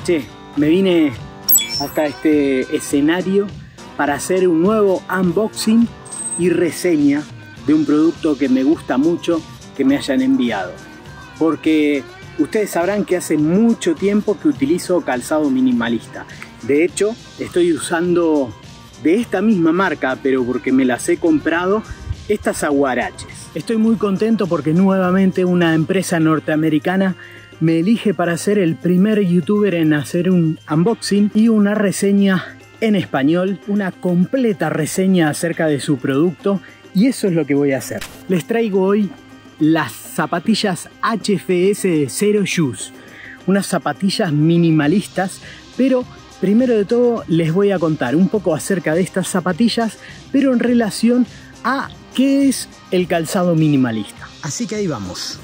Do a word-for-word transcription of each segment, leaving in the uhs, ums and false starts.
Che, me vine hasta este escenario para hacer un nuevo unboxing y reseña de un producto que me gusta mucho que me hayan enviado. Porque ustedes sabrán que hace mucho tiempo que utilizo calzado minimalista. De hecho, estoy usando de esta misma marca, pero porque me las he comprado, estas aguaraches. Estoy muy contento porque nuevamente una empresa norteamericana me elige para ser el primer youtuber en hacer un unboxing y una reseña en español, una completa reseña acerca de su producto, y eso es lo que voy a hacer. Les traigo hoy las zapatillas H F S de Zero Shoes, unas zapatillas minimalistas, pero primero de todo les voy a contar un poco acerca de estas zapatillas, pero en relación a qué es el calzado minimalista. Así que ahí vamos.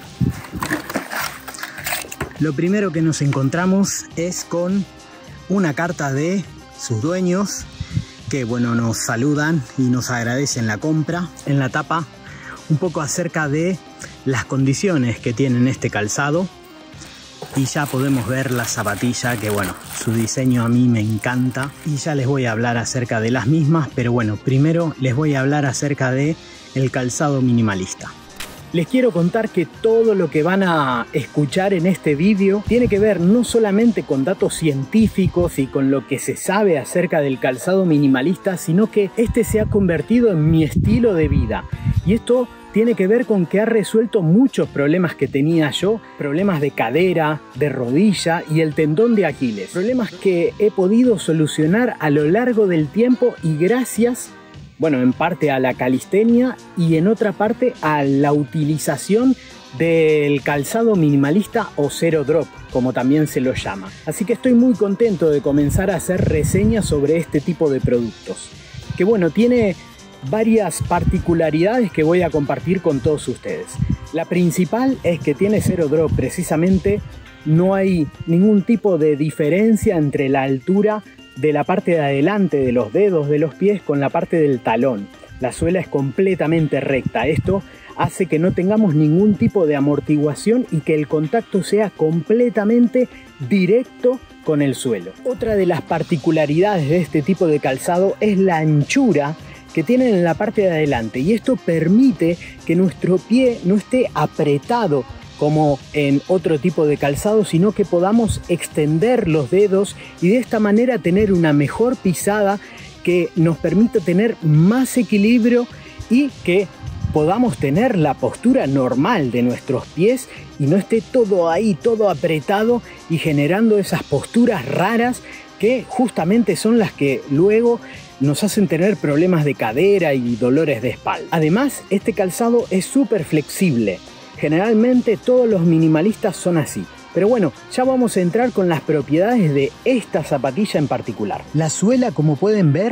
Lo primero que nos encontramos es con una carta de sus dueños que, bueno, nos saludan y nos agradecen la compra. En la tapa un poco acerca de las condiciones que tienen este calzado, y ya podemos ver la zapatilla que, bueno, su diseño a mí me encanta y ya les voy a hablar acerca de las mismas, pero bueno, primero les voy a hablar acerca de el calzado minimalista. Les quiero contar que todo lo que van a escuchar en este vídeo tiene que ver no solamente con datos científicos y con lo que se sabe acerca del calzado minimalista, sino que este se ha convertido en mi estilo de vida. Y esto tiene que ver con que ha resuelto muchos problemas que tenía yo, problemas de cadera, de rodilla y el tendón de Aquiles. Problemas que he podido solucionar a lo largo del tiempo y gracias, bueno, en parte a la calistenia y en otra parte a la utilización del calzado minimalista o Zero Drop, como también se lo llama. Así que estoy muy contento de comenzar a hacer reseñas sobre este tipo de productos, que bueno, tiene varias particularidades que voy a compartir con todos ustedes. La principal es que tiene Zero Drop, precisamente no hay ningún tipo de diferencia entre la altura de la parte de adelante de los dedos de los pies con la parte del talón. La suela es completamente recta. Esto hace que no tengamos ningún tipo de amortiguación y que el contacto sea completamente directo con el suelo. Otra de las particularidades de este tipo de calzado es la anchura que tienen en la parte de adelante, y esto permite que nuestro pie no esté apretado como en otro tipo de calzado, sino que podamos extender los dedos y de esta manera tener una mejor pisada que nos permita tener más equilibrio y que podamos tener la postura normal de nuestros pies y no esté todo ahí, todo apretado y generando esas posturas raras que justamente son las que luego nos hacen tener problemas de cadera y dolores de espalda. Además, este calzado es súper flexible. Generalmente todos los minimalistas son así. Pero bueno, ya vamos a entrar con las propiedades de esta zapatilla en particular. La suela, como pueden ver,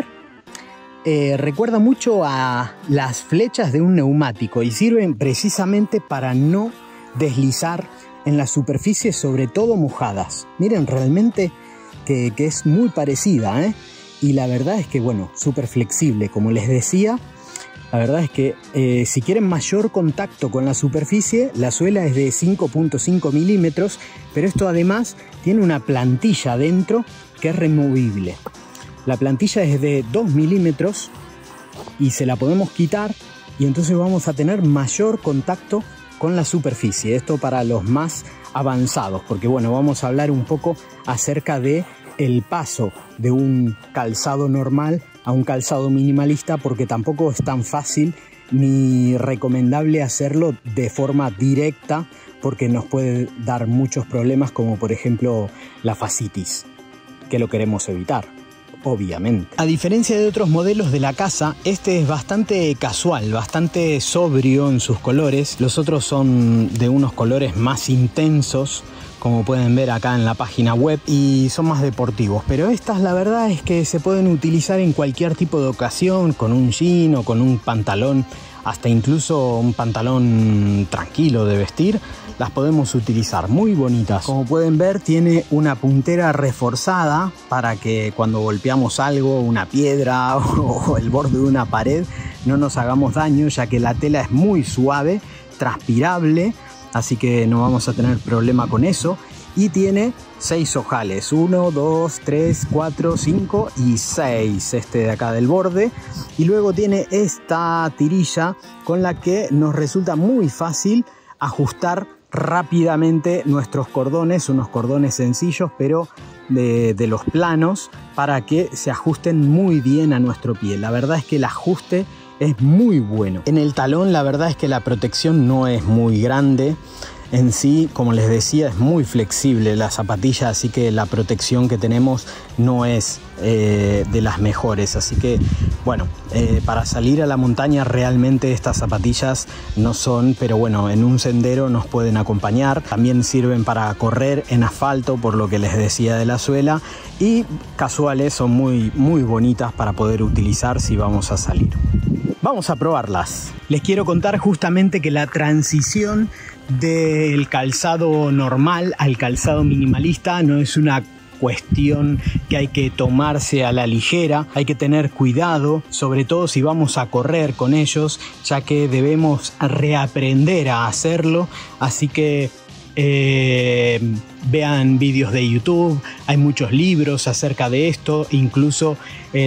eh, recuerda mucho a las flechas de un neumático y sirven precisamente para no deslizar en las superficies, sobre todo mojadas. Miren, realmente que, que es muy parecida, ¿eh? Y la verdad es que, bueno, súper flexible, como les decía. La verdad es que eh, si quieren mayor contacto con la superficie, la suela es de cinco punto cinco milímetros, pero esto además tiene una plantilla dentro que es removible. La plantilla es de dos milímetros y se la podemos quitar y entonces vamos a tener mayor contacto con la superficie. Esto para los más avanzados, porque bueno, vamos a hablar un poco acerca de el paso de un calzado normal a un calzado minimalista, porque tampoco es tan fácil ni recomendable hacerlo de forma directa, porque nos puede dar muchos problemas, como por ejemplo la fascitis, que lo queremos evitar, obviamente. A diferencia de otros modelos de la casa, este es bastante casual, bastante sobrio en sus colores. Los otros son de unos colores más intensos, como pueden ver acá en la página web, y son más deportivos, pero estas la verdad es que se pueden utilizar en cualquier tipo de ocasión, con un jean o con un pantalón, hasta incluso un pantalón tranquilo de vestir, las podemos utilizar, muy bonitas. Como pueden ver, tiene una puntera reforzada para que cuando golpeamos algo, una piedra o el borde de una pared, no nos hagamos daño, ya que la tela es muy suave, transpirable, así que no vamos a tener problema con eso. y tiene seis ojales, uno, dos, tres, cuatro, cinco y seis, este de acá del borde, y luego tiene esta tirilla con la que nos resulta muy fácil ajustar rápidamente nuestros cordones, unos cordones sencillos pero de, de los planos, para que se ajusten muy bien a nuestro pie. La verdad es que el ajuste es muy bueno. En el talón la verdad es que la protección no es muy grande. En sí, como les decía, es muy flexible la zapatilla, así que la protección que tenemos no es eh, de las mejores. Así que, bueno, eh, para salir a la montaña realmente estas zapatillas no son, pero bueno, en un sendero nos pueden acompañar. También sirven para correr en asfalto, por lo que les decía de la suela, y casuales, son muy, muy bonitas para poder utilizar si vamos a salir. Vamos a probarlas. Les quiero contar justamente que la transición del calzado normal al calzado minimalista no es una cuestión que hay que tomarse a la ligera. Hay que tener cuidado, sobre todo si vamos a correr con ellos, ya que debemos reaprender a hacerlo. Así que eh, vean vídeos de YouTube, hay muchos libros acerca de esto, incluso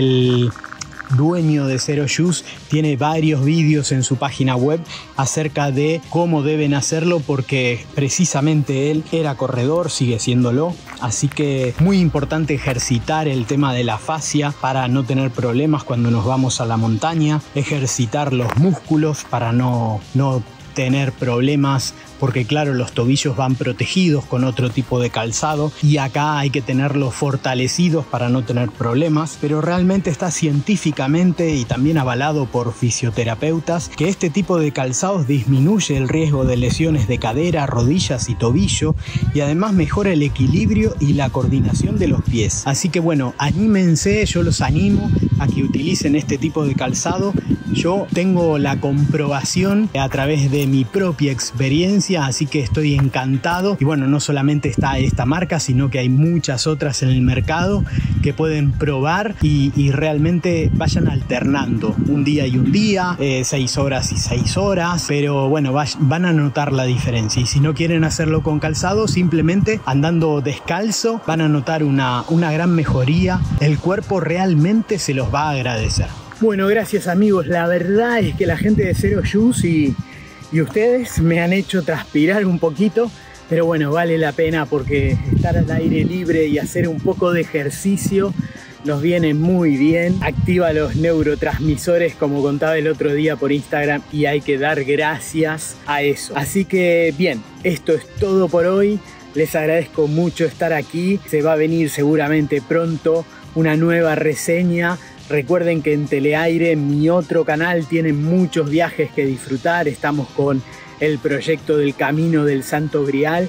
el dueño de Zero Shoes tiene varios vídeos en su página web acerca de cómo deben hacerlo, porque precisamente él era corredor, sigue siéndolo, así que muy importante ejercitar el tema de la fascia para no tener problemas cuando nos vamos a la montaña, ejercitar los músculos para no, no tener problemas, porque claro, los tobillos van protegidos con otro tipo de calzado y acá hay que tenerlos fortalecidos para no tener problemas, pero realmente está científicamente y también avalado por fisioterapeutas que este tipo de calzados disminuye el riesgo de lesiones de cadera, rodillas y tobillo, y además mejora el equilibrio y la coordinación de los pies. Así que bueno, anímense, yo los animo a que utilicen este tipo de calzado. Yo tengo la comprobación a través de mi propia experiencia, así que estoy encantado. Y bueno, no solamente está esta marca, sino que hay muchas otras en el mercado que pueden probar y, y realmente vayan alternando un día y un día, eh, seis horas y seis horas, pero bueno, va, van a notar la diferencia. Y si no quieren hacerlo con calzado, simplemente andando descalzo van a notar una, una gran mejoría. El cuerpo realmente se los va a agradecer. Bueno, gracias amigos, la verdad es que la gente de Zero Shoes y, y ustedes me han hecho transpirar un poquito, pero bueno, vale la pena porque estar al aire libre y hacer un poco de ejercicio nos viene muy bien, activa los neurotransmisores como contaba el otro día por Instagram, y hay que dar gracias a eso. Así que bien, esto es todo por hoy, les agradezco mucho estar aquí, se va a venir seguramente pronto una nueva reseña. Recuerden que en Teleaire, mi otro canal, tienen muchos viajes que disfrutar. Estamos con el proyecto del Camino del Santo Grial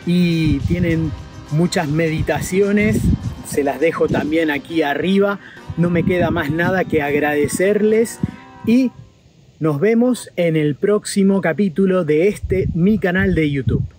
y tienen muchas meditaciones. Se las dejo también aquí arriba. No me queda más nada que agradecerles y nos vemos en el próximo capítulo de este mi canal de YouTube.